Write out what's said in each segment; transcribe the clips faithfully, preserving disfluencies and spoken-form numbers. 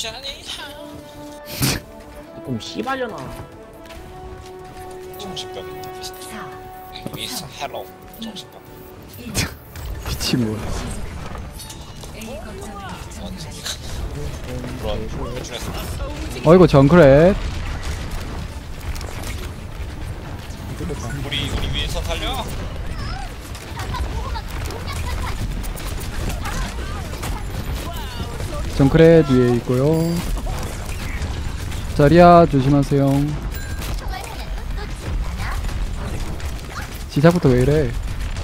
그럼 씨발려나. 정신병 미스 헬로 정신병. 미친 뭐야. 그런 배출했어. 어이구 정크렛. 우리 우리 위에서 살려. 정크렛 위에 있고요. 자리야 조심하세요. 시작부터 왜 이래?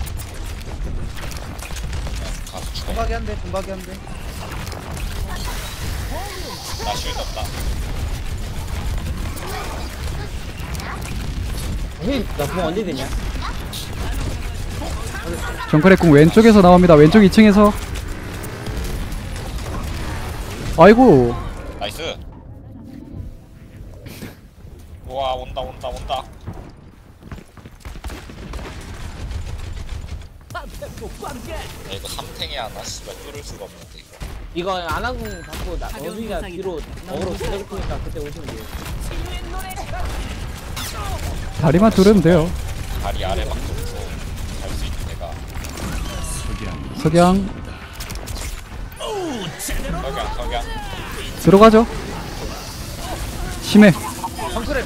가서 죽어. 분박이 한대 분박이 한대. 나 쉴드 없다. 힐, 나공 언제 되냐? 정크렛 궁 왼쪽에서 나옵니다. 왼쪽 이 층에서. 아이고. 나이스. 우와 온다 온다 온다. 야, 이거 삼탱이 하나 씨발 뚫을 수가 없는데 이거. 이거 안하공 받고 나 너희가 뒤로 어그로 들어갈 테니까 그때 오시면 돼요. 다리만 뚫으면 돼요. 다리 아래 밖에 없어. 갈 수 있는 데가. 석양 석양 석양. 들어가죠. 심해. 정크랩.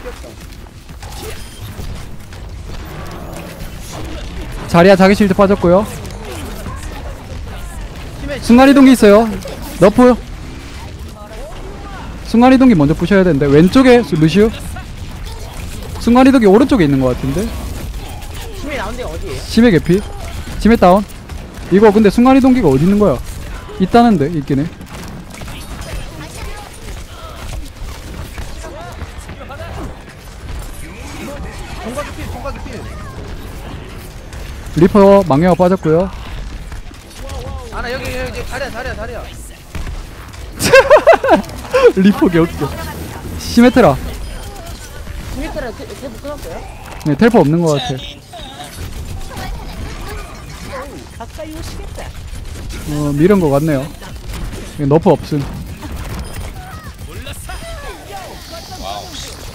자리야 자기 실드 빠졌고요. 순간이동기 있어요. 너프. 순간이동기 먼저 부셔야 되는데 왼쪽에 루시우. 순간이동기 오른쪽에 있는 것 같은데. 심해 나온 데가 어디에요? 심해 개피. 심해 다운. 이거 근데 순간이동기가 어디 있는 거야? 있다는데 있긴 해. 공각이 필 공각이 필. 리퍼 망령아 빠졌고요. 아나 여기 여기 여기 다리야 다리야 다리야. 리퍼 개웃겨. 시메트라. 스미트라 테이프 끊었어요? 네 텔포 없는 것 같아. 가까이 오시겠다. 어 밀은 것 같네요. 너프 없음. 와우.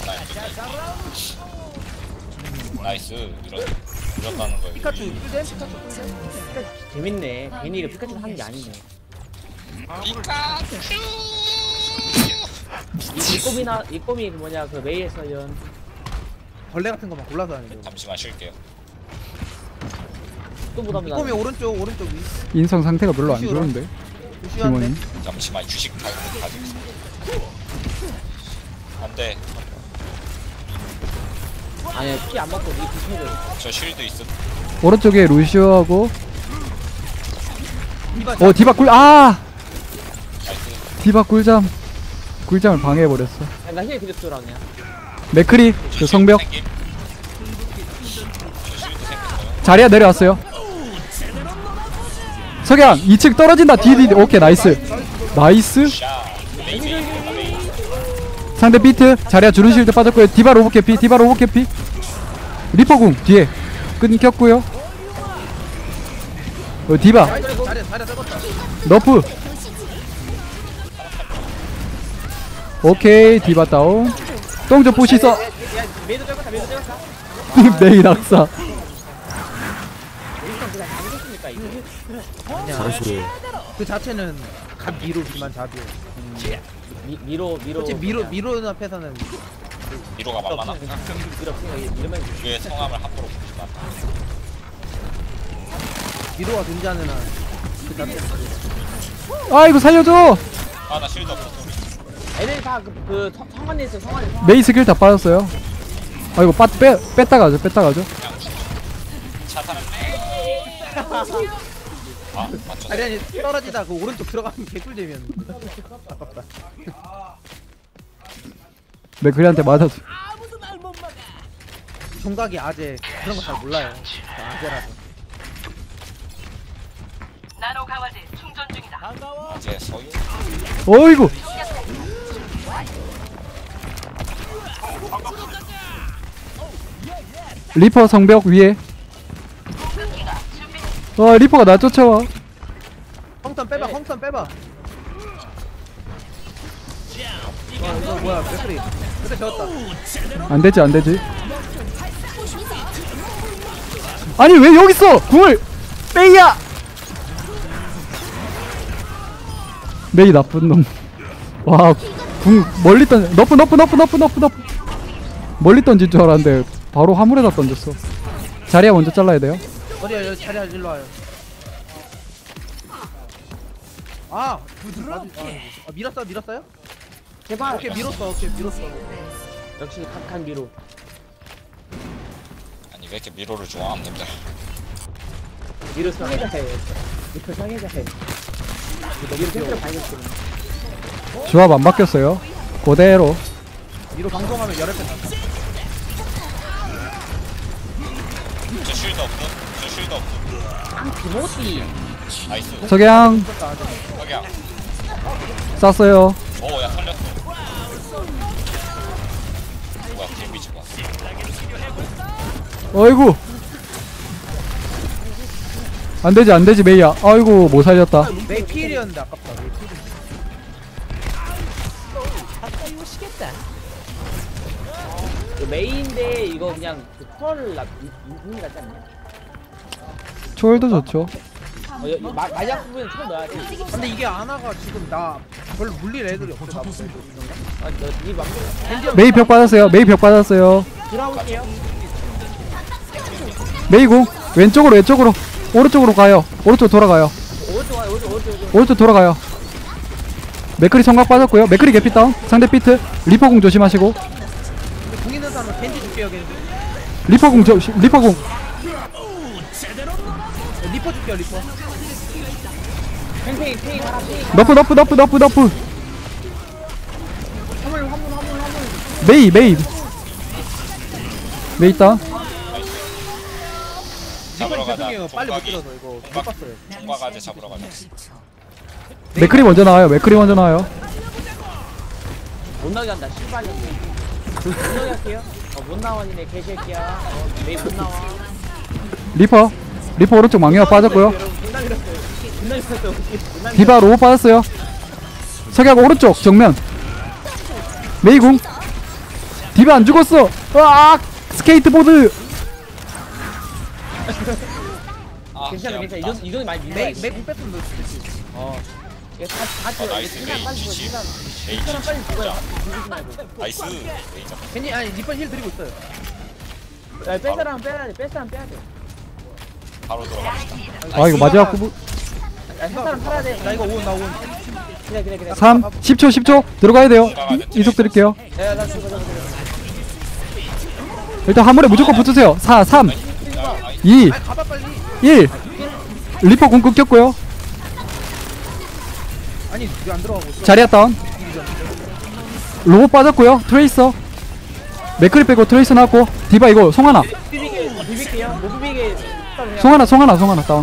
나이스. 이런 이런다는 거. 피카츄 필대 피카츄 필대. 재밌네. 괜히 이거 피카츄 하는 게 아니네. 피카츄. 이 꼬미나 이 꼬미 그 뭐냐 그 메이에서 연 벌레 같은 거만 골라서 하는 거. 잠시만 쉴게요. 또 못합니다. 꼬미 오른쪽 오른쪽 위. 인성 상태가 별로 안 좋은데. 루시한데. 팀원이. 잠시만 휴식 가지고 가지고 있어. 안돼. 아니 피 안 맞고 이 뒤쳐져. 저 쉴드 있음. 오른쪽에 루시오하고. 디바 어 디바 꿀. 아 나이스. 디바 꿀잠. 꿀잠을 방해해버렸어. 나힐 드렸더라 그냥. 맥크리 그 성벽. 생김. 저 쉴드 생겼어요. 자리야 내려왔어요. 석양 이 층 떨어진다. 디디 오케이 나이스. 나이스. 샤. 메이메이. 메이. 상대 비트. 자리야 주는 실드 빠졌고요. 디바 로봇 캐피. 디바 로봇 캐피. 리퍼궁 뒤에 끊겼고요. 어, 디바 다리야 다리야 떨궜다. 너프. 오케이 디바 다운. 똥좀 부시서. 메이도 떨궜다 메이도 떨궜다. 메인 악사. 일단 그냥 안겠습니까 이거? 그 자체는 간 미로 비만 잡이요. 미, 미로 미로. 솔직히 미로 미로 앞에서는 미로가 만만하. 미로 없으니까 이러면 그의 성함을 함부로 부르지 마. 미로가 존재하는 한 그 자체. 아이고 살려줘. 아 나 쉴드 없어. 애들 다그 성관에 있어 성관에 성관. 메이 스킬 다 빠졌어요. 아이고 빠, 빼, 뺐다 가죠 뺐다 가죠. 차타는. 아 맞췄어. 아니 아니 떨어지다 그 오른쪽 들어가면 개꿀잼이었는데. 아깝다. 맥크리한테 맞았어. 총각이 아재 그런 거 잘 몰라요. 아재라서. 나노 강화제 충전 중이다. 아제 서유. 어이구. 리퍼 성벽 위에. 와 리퍼가 나 쫓아와. 펑턴 빼봐 펑턴 빼봐. 어 이거 뭐야 맥크리 그때 되었다. 안되지 안되지. 아니 왜 여기 있어 궁을. 메이야. 메이 나쁜 놈. 와 궁 멀리 던 너프 너프 너프 너프 너프 너프 멀리 던질 줄 알았는데 바로 화물에다 던졌어. 자리야 먼저 잘라야 돼요. 어디야 여기 자리야 일로 와요. 아 부드럽게. 아 밀었어 밀었어요? 제발. 오케이 밀었어 오케이 밀었어. 역시 각한 미로. 아니 왜 이렇게 미로를 좋아하는데? 미로 상해자해. 미로 상해자해. 미로 템플을 발견했거든. 조합 안 바뀌었어요. 그대로. 미로 방송하면 열혈 팬 난다. 저 쉴드 없어? 저 쉴드 없어. 아 기모티. 나이스. 석양 석양. 쐈어요. 오야 살렸어. 뭐야 데미지 봐. 어이구 안되지 안되지 메이야. 아이고 못 살렸다. 메이 피일이었는데 아깝다. 메이 피일. 그 메인데 이거 그냥 그 펄을 나 인이 같지 않냐? 초월도 좋죠. 어, 여, 마, 마지막 부분에 펄 넣어야 돼. 근데 이게 아나가 지금 나 별로 물릴 애들이 없어. 나 보고. 아, 너이 막. 메이 벽 받았어요. 메이 벽 받았어요. 들어볼게요. 메이 공 왼쪽으로 왼쪽으로 오른쪽으로 가요. 오른쪽 돌아가요. 오른쪽 와요, 오른쪽, 오른쪽, 오른쪽. 오른쪽 돌아가요. 맥크리 청각 빠졌고요. 맥크리 개피 다운. 상대 피트. 리퍼 공 조심하시고. 궁 있는 사람은 겐지 줄게요 겐지. 리퍼 공 조, 리퍼 공. 리퍼 줄게요 리퍼. 팽팽이, 팽이, 하나, 팽이. 너프 너프 너프 너프 너프. 화물, 화물, 화물, 화물. 메이 메이. 메이 다운. 잡으러 가자. 죄송해요 빨리 못 총각이. 들어서 이거 못 총각 봤어요. 총각 아재 잡으러 가자. 맥크리 먼저 나와요. 맥크리 먼저 나와요. 못 나게 한다, 씨발이. 못 나게 할게요. 어, 못 나와니네, 개새끼야. 어, 메이 못 나와. 리퍼. 리퍼 오른쪽 망령 빠졌고요. 여러분, 존나 밀었어요. 존나 밀었어요. 존나 밀었어요. 디바 로우 빠졌어요. 석양 오른쪽 정면. 메이 공. 디바 안 죽었어. 으악 스케이트보드. 아, 괜찮아, 괜찮아. 이 정도, 이 정도 많이 밀어. 메이 메이 궁 뺐으면 너 죽지. 어. 이게 다, 다 어, 죽어. 이게 나이스, 시간 빨리 죽어, 메이 시간. 메이 시간 빨리 죽어요. 진짜. 죽이지 말고. 나이스. 레이저. 겐지 아니 리퍼 힐 드리고 있어요. 야, 뺄 사람 빼야 돼, 뺄 사람 빼야 돼. 바로 들어갑시다. 아 이거 마지막 후보. 야, 할 사람 살아야 돼. 나 이거 온 나 온. 그래, 그래, 그래. 삼 십 초 십 초 들어가야 돼요. 이, 이속 드릴게요. 야, 나 죽어, 나 죽어. 일단 화물에 무조건 붙으세요. 사 삼 야, 아이, 이 아니 가봐 빨리. 일. 리퍼 공 끊겼고요. 아니 왜 안 들어가고 있어? 자리야 다운. 로봇 빠졌고요. 트레이서. 맥크리 빼고 트레이서 나왔고. 디바 이거 송하나. 비비게, 비빌게요. 못 비비게. 그냥 송하나 송하나 송하나 다운.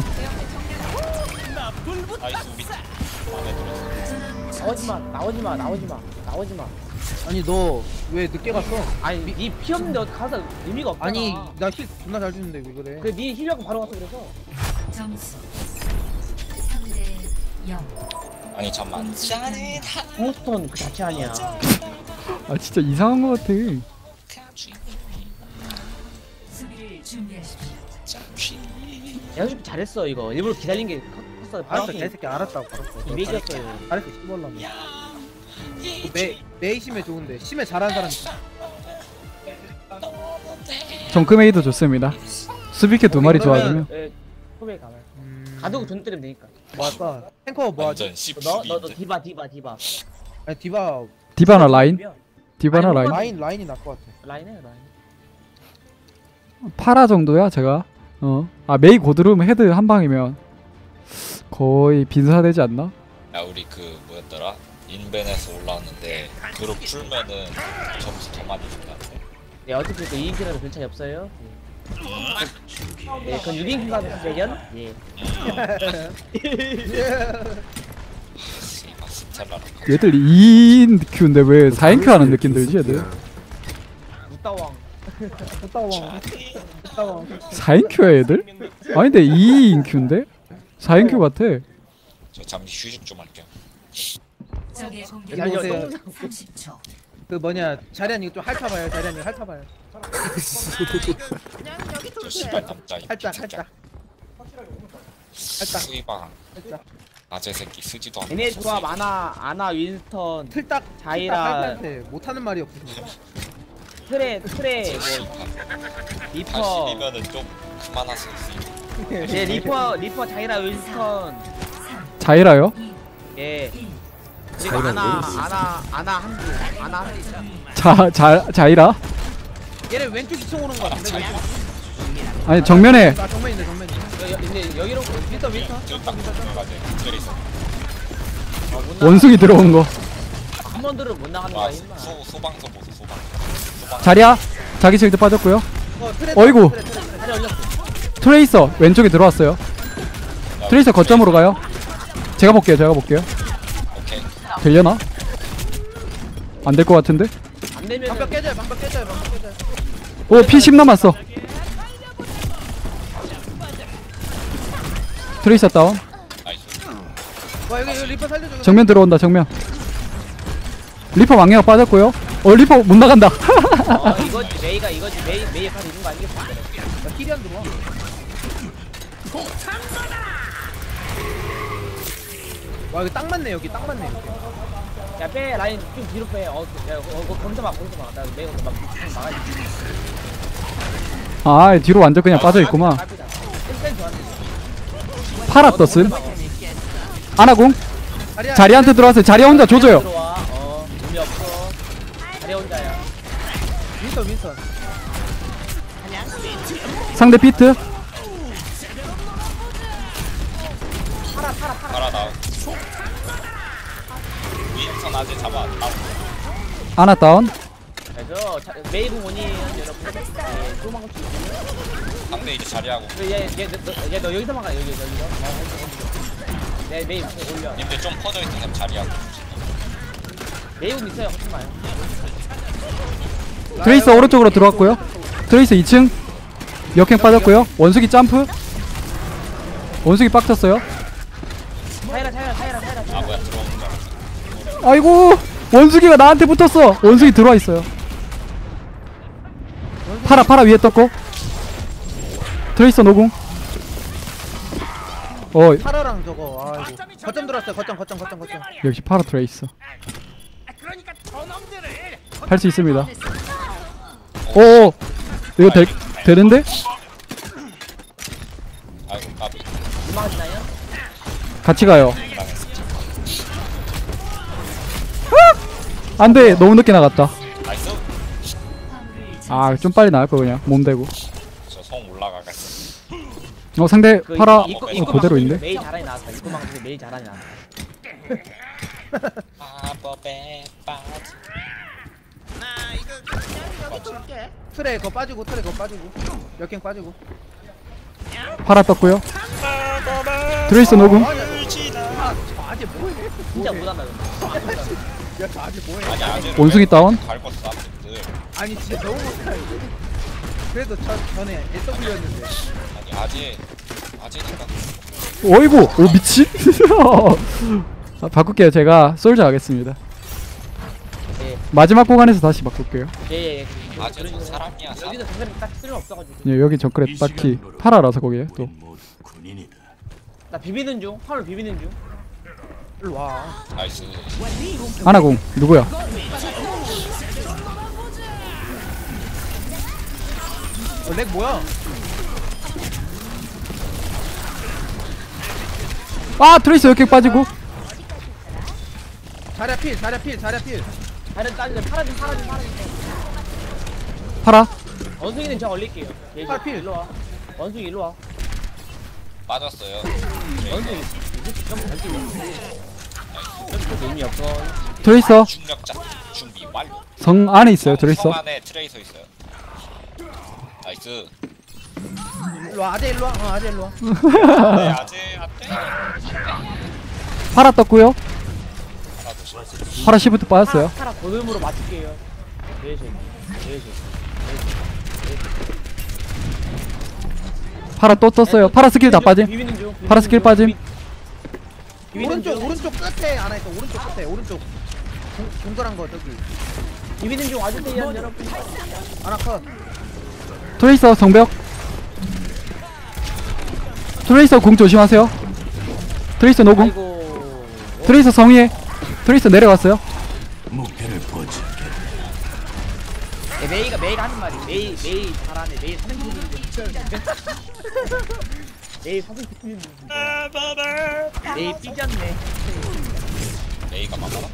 나이스 우리 마음에 들었어. 나오지 마, 나오지 마, 나오지 마, 나오지 마. 아니 너 왜 늦게 갔어? 아니, 니피 없는데 어디 가서 의미가 없잖아. 아니 나 힐 존나 잘 주는데 왜 그래? 그래, 니 힐하고 바로 갔어, 그래서. 점수 삼 대 영. 아니 잠만. 짠해. 공스톤 그 자체 아니야. 아 진짜 이상한 것 같아. 수비를 준비하십시오. 연습 잘했어, 이거. 일부러 기다린 게 컸어. 알았어 바로 개새끼 알았다고 알았어. 이백이었어요. 잘했어 씹어라면. 메 메이 심해 좋은데 심해 잘하는 사람 있어. 정크메이도 좋습니다. 수비캐 두 마리 좋아지면. 예, 후배 가면. 음... 가두고 돈 때리면 되니까. 뭐 할까? 탱커 뭐 하지? 완전 씹 너, 너, 너 수비인데. 디바, 디바, 디바. 아니 디바 디바나 라인. 디바나 아니, 라인. 라인 라인이 나을 것 같아. 라인해, 라인. 파라 정도야 제가. 어. 아 메이 고드름 헤드 한 방이면 거의 빈사되지 않나? 야 우리 그 뭐였더라? 인벤에서 올라왔는데 그룹 풀면은 점수 더 많이 준다. 네, 어차피 그 이 인기라도 별 차이 없어요. 예, 네, 그건 육 인기가 대견? 예. 씨발 스텔라랑 얘들 이 인 큐인데 왜 사 인 큐 하는 느낌 들지 얘들? 무따왕. 따왕 따왕. 사 인 큐야 얘들? 아니 근데 이 인 큐인데? 사 인 큐 같아. 저 잠시 휴식 좀 할게요. 적의 공격 이거 보세요. 삼십 초. 그 뭐냐 자리한 이거 좀 핥아봐요. 자리한 이거 핥아봐요. 저 씨발 남자 이 살짝 새끼야. 살짝. 수이방 살짝. 아재 새끼 쓰지도 않는 얘네 소리. 조합 아나 아나 윈스턴 틀딱 자이라. 자이라한테 못하는 말이 없으시네. 트레 트레 뭐 리퍼 팔십이면은 좀 그만하세요. 예 리퍼 리퍼 자이라 윈스턴 자이라요? 예 그리고 아나 아나 아나 한두 아나 한두 자, 자, 자이라? 얘네 왼쪽 이층 오는 거 같은데. 왼쪽. 아니 정면에 아 정면인데 정면이. 여- 여- 근데 여기로 윈터 윈터. 저딱 들어가야 돼. 트레이서. 원숭이 들어온 거. 한 번 들은 못 나가는 와 거야 임마. 소 소방서 보소 소방. 소방. 자리야? 자기 실드 빠졌고요. 어 트레. 어이구. 트레, 트레, 트레. 다리 올렸어. 트레이서 왼쪽에 들어왔어요. 야, 트레이서 거점으로 가요. 제가 볼게요. 제가 볼게요. 오케이. 되려나? 안 될 것 같은데? 안 되면 방벽 깨져요. 방벽 깨져요. 방벽 깨져요. 오, 피 십 남았어. 트레이서 다운. 나이스. 와 여기 여기 리퍼 살려줘. 정면 들어온다. 정면. 리퍼 망령 빠졌고요. 어, 리퍼 못 나간다. 어 이거지 메이가 이거지 메이 메이 팔 있는 거 아니겠어? 야 킬이 안 들어와. 와 이거 딱 맞네 여기 딱 맞네 이렇게. 야빼 라인 좀 뒤로 빼. 어, 야, 어, 거 거기서 막 거기서 막. 나 메이 막 막아야지. 아, 뒤로 완전 그냥 빠져 있구만. 땡땡 좋았네. 파라 떴음. 아나공. 자리야. 자리한테 들어왔어요. 자리 혼자 조져요. 들어와. 어 의미 없어. 자리 혼자야. 윈터 윈터. 상대 피트. 가라 나. 윈선 아재 잡아. 나. 아나 다운. 그래서 자, 메이브 모니언 여러분. 예, 도망갈 수 있어요. 상대 이제 자리하고. 얘얘너 여기서만 가 여기 여기서. 어, 내 메이브 올려. 님들 좀 퍼져 있는 자리하고. 메이브 있어요. 하지 마요. 트레이서 오른쪽으로 들어왔고요. 트레이서 이 층. 역행 빠졌고요. 원숭이 점프. 원숭이 빡쳤어요. 타이라 타이라 타이라 타이라. 아 뭐야 들어오는 줄 알았어. 아이고, 원숭이가 나한테 붙었어. 원숭이 들어와 있어요. 파라 파라 위에 떴고. 트레이서 노궁. 어, 파라랑 저거 아이고. 거점 들어왔어요. 거점 거점 거점 거점. 역시 파라 트레이서. 할 수 있습니다. 오, 이거 되, 되는데? 아이고 까비. 유망하시나요? 같이 가요. 당했어. 안돼, 너무 늦게 나갔다. 나이스. 아, 좀 빨리 나갈 거 그냥 몸 대고. 저 성 올라가겠어. 어, 상대 그 파라 입- 입구- 어, 입구 그대로 방송이 있네. 메이 잘하니 나왔다. 입구 방송이 메이 잘하니 나왔다. 마법에 빠지. 트레 거 빠지고 트레 거 빠지고. 역행 빠지고. 파라 떴고요. 트레이서 노궁. 아니 아 아재 뭐해? 진짜 못한다. 근데. 야 저 아재 뭐해? 아니 아재를 원숭이 왜 다운. 갈궜어 아재들. 아니 진짜 너무 못해. 그래도 저 전에 에스더블유였는데. 아니 아재 아재니까. 어이구, 오 미친. 아, 바꿀게요. 제가 솔저 하겠습니다. 예. 마지막 구간에서 다시 바꿀게요. 예, 예. 아재도 사람이야 사람. 여기서 정글이 딱 쓸모 없어가지고. 예, 여기 정글에 딱히 파라라서 거기에 또. 나 비비는 중. 팔을 비비는 중. 일로 와. 나이스. 아나공 누구야? 어, 렉 뭐야? 아, 트레이서 역행 빠지고. 자리야 필 자리야 필 자리야 필. 다른 따지면 파라진 파라진 파라진. 파라. 원숭이는 저 올릴게요. 예, 팔 필. 일로 와. 원숭이 일로 와. 빠졌어요. 원숭이 좀 잘뛰네. 좀 의미 없어. 트레이서 중력자 준비 완료. 성 안에 있어요. 성 트레이서. 안에 트레이서 있어요. 나이스. 일로 와 아재 일로 와. 어 아재 일로 와. 네 아재 안돼. 파라 떴고요. 하나 조심. 파라 시프트 빠졌어요. 파라 고름으로 맞출게요. 네, 저. 네, 저. 파라 또 떴어요. 파라 스킬 다 빠짐. 비비는 중. 파라 스킬 빠짐. 오른쪽 오른쪽 끝에 하나 있어. 오른쪽 끝에 오른쪽 동, 동그란 거 저기 비비는 중 와주세요 여러분. 하나 컷. 트레이서 성벽. 트레이서 궁 조심하세요. 트레이서 노궁. 아이고. 트레이서 성위에. 트레이서 내려갔어요. 예, 메이가 메이가 하는 말이 메이 메이 잘하네. 메이 사는 기분인데. 메이 사는 기분인데. 메이 삐졌네. A가 막아라?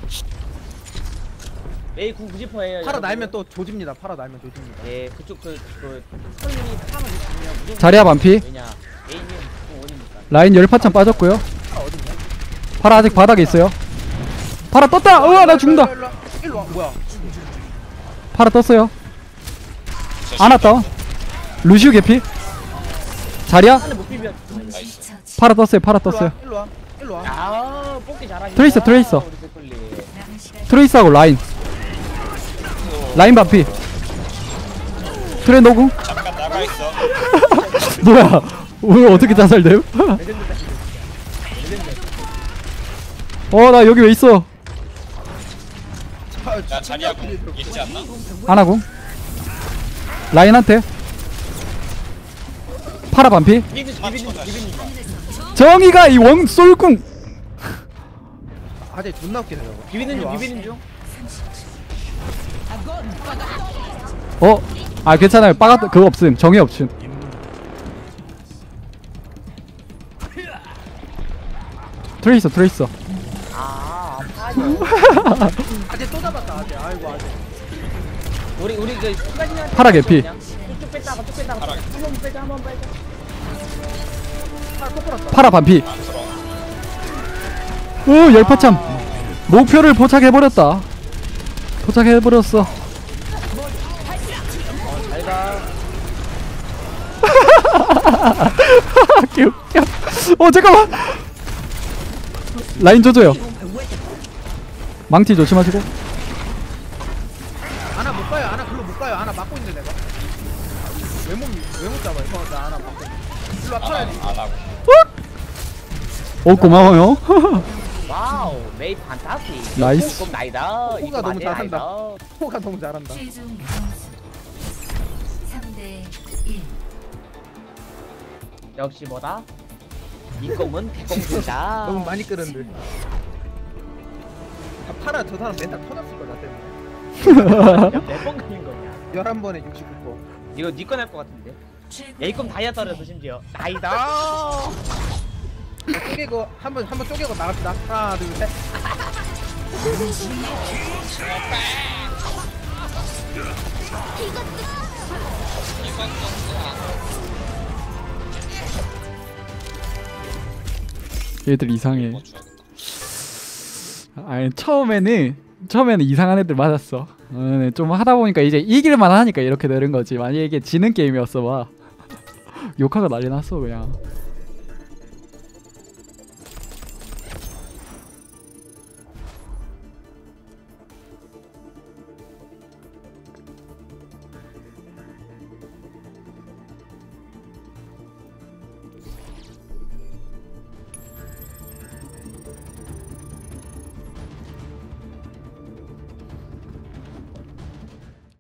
메이 궁 구십 퍼센트예요. 팔아 날면 또 조집니다. 팔아 날면 조집니다. 예, 그쪽 그그 설님이 파면 있으면 무조건. 자리야 반피. 왜냐? 메이는 또 원이니까. 라인 열파참 빠졌고요. 팔아 어딨냐? 파라 아직 바닥에 있어요. 파라 떴다. 우와 나 죽는다. 일로 와, 일로 와. 뭐야? 파라 떴어요. 아나 다운. 루시우 개피. 자리야. 하늘 못 비벼. 나이스. 처치. 파라 떴어요. 파라 일로 와. 떴어요. 일로 와. 일로 와. 아, 뽑기 잘하시네. 트레이서, 트레이서. 우리 백골리. 남은 시간 트레이스하고 라인. 라인 반피. 트레 노궁. 잠깐 나가 있어. 뭐야? 오늘 어떻게 자살됨? 어 나 여기 왜 있어? 야 자리야 공 있지 않나? 아나궁. 라인한테. 파라 반피. 비비는 중, 비비는 중, 비비는 중. 정의가 이 원 쏠궁. 아재 존나 웃기네 저거. 비비는 일로 중, 와. 비비는 중. 어? 아 괜찮아요. 빠가 그거 없음. 정의 없음. 트레이서 트레이서. 아, 아파요. 아재 또 잡았다. 아재. 아이고 아재. 우리 우리 그 끝까지 파라 개피. 쭉 뺐다가 쭉 뺐다가 파라. 한번 빼자, 한번 빼자. 팔아 또 풀었다. 파라 반피. 안 들어. 오 열파참. 목표를 포착해버렸다. 포착해버렸어. 잘 가. 개웃겨. 어 잠깐만. 라인 줘줘요. 망치 조심하시고. 아나 못 가요. 아나 글로 못 가요. 아나 막고 있는데 내가. 왜못 왜못 잡아? 이거 나 아나 막고. 있는데. 일로 와 안 팔아야 하고 돼. 안 하고. 오 고마워요. 와우, 메이 판타스틱. 나이스. 꼭 나이다. 호가 이거 너무 맞네, 잘한다. 나이다. 호가 너무 잘한다. 최종 점수 삼 대 일. 역시 뭐다? 이 꿈은 백공주다. 너무 많이 끓은데. 아, 팔아 저 사람 맨날 터졌을 거나 때문에. 몇번 걸린 거냐? 열한 번에 육십구 번. 이거 니꺼 낼것 같은데. 최고 A꿈 다이아 떨어서 심지어. 나이다. 쪼개고 한번 한번 쪼개고 나갑시다. 하나 둘 셋. 얘들 이상해. 뭐 줘야겠다. 아니 처음에는 처음에는 이상한 애들 맞았어. 어, 좀 하다 보니까 이제 이길만 하니까 이렇게 되는 거지. 만약에 이게 지는 게임이었어 봐. 욕하고 난리 났어 그냥.